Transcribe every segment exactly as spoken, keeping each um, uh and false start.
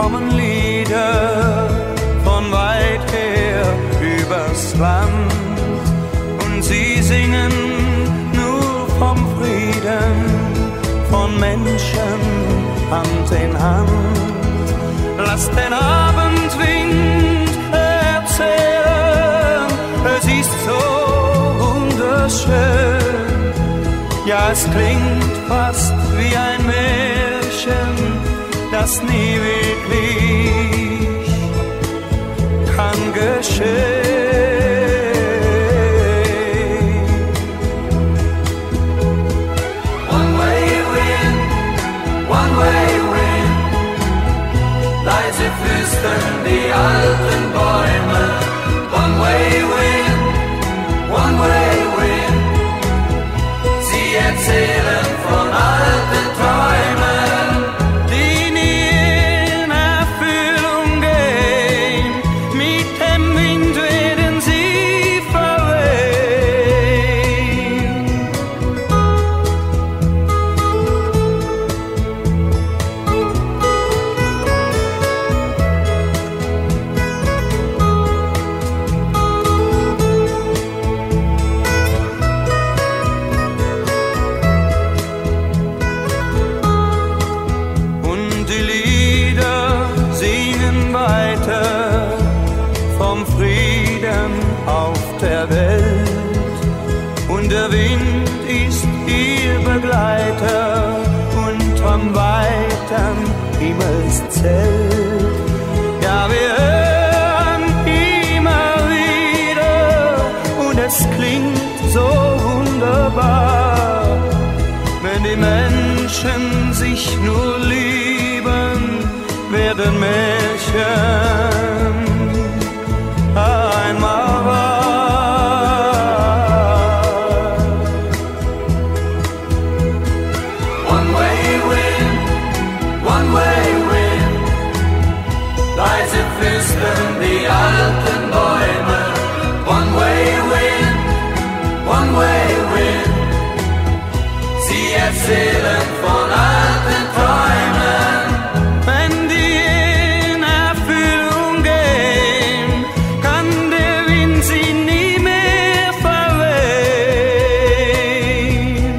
kommen Lieder von weit her übers Land und sie singen nur vom Frieden, von Menschen Hand in Hand. Lass den Abendwind erzählen, es ist so wunderschön. Ja, es klingt fast wie ein Märchen, das nie wirklich kann geschehen. One way wind, one way wind, leise flüstern die alten Bäume. One way wind, one way wind, sie erzählen von alten Träumen, die nie in Erfüllung gehen. Mit dem Wind werden sie verwehen. Und die Lieder singen weiter vom Frieden auf der Welt. Und der Wind ist ihr Begleiter unterm weiten Himmelszelt. Ja, wir hören immer wieder und es klingt so wunderbar, wenn die Menschen sich nur lieben, werden Märchen einmal wahr. one way wind, one way wind, leise flüstern die alten Bäume. One way wind, one way wind, sie erzählen von alten Träumen, Wenn die in Erfüllung gehen, kann der Wind sie nie mehr verwehen.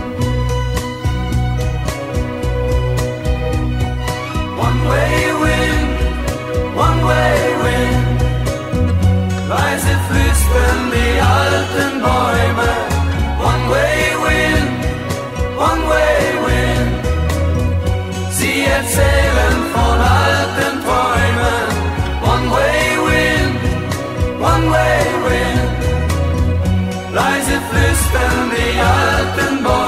one way wind, one way wind, leise flüstern die alten Bäume. One way wind, one way wind, sie erzählen von alten Träumen. One way wind, one way wind, leise flüstern die alten Bäume.